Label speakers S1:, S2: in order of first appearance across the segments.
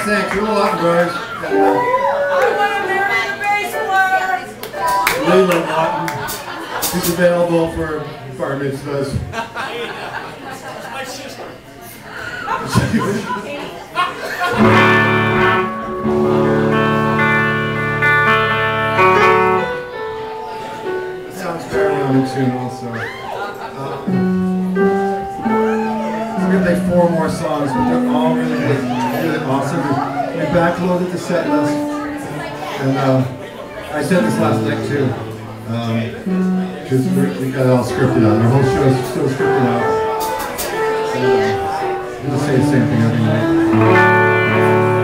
S1: thanks. We're the Lawton Brothers.
S2: I want to marry the bass player.
S1: Leland Lawton. He's available for bar mitzvahs.
S2: My sister.
S1: Sounds fairly on the tune also. We're going to play 4 more songs, but they're all really good, really awesome. We backloaded the set list, and I said this last night too, because we got it all scripted out. Our whole show is still scripted out. We'll say the same thing every night.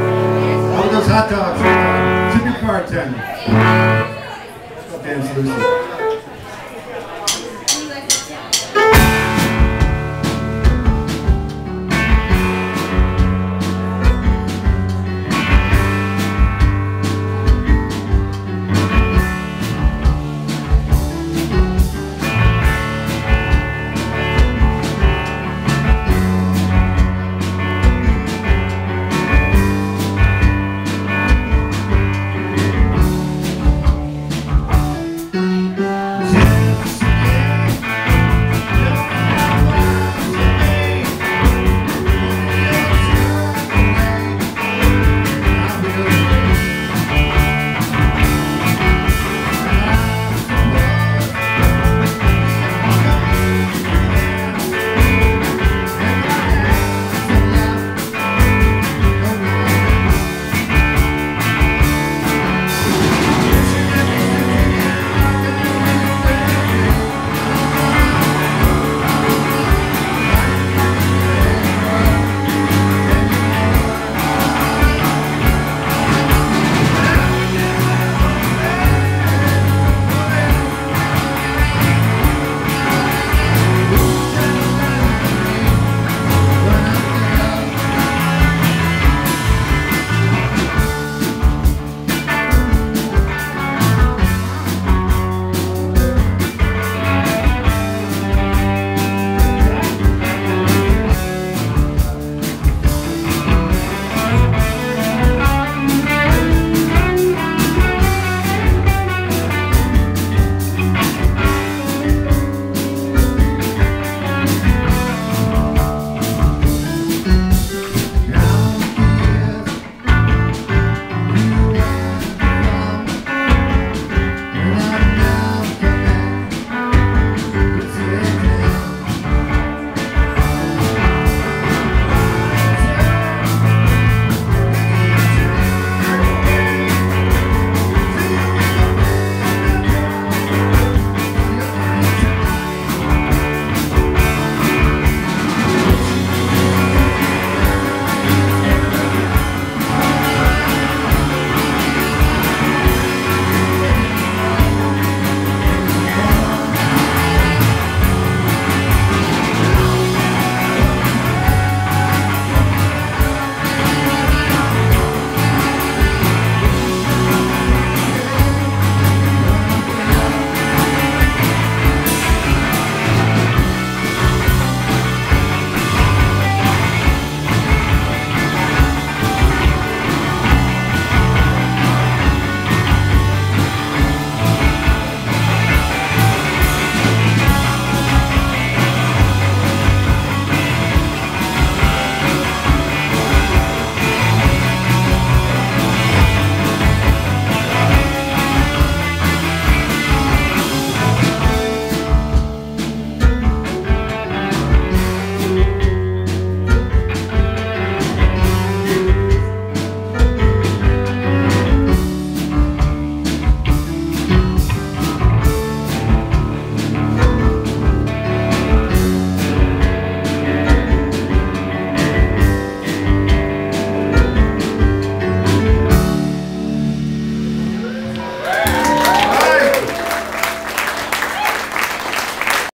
S1: How about those hot dogs? Tip your bartender. Let's go dance loosely.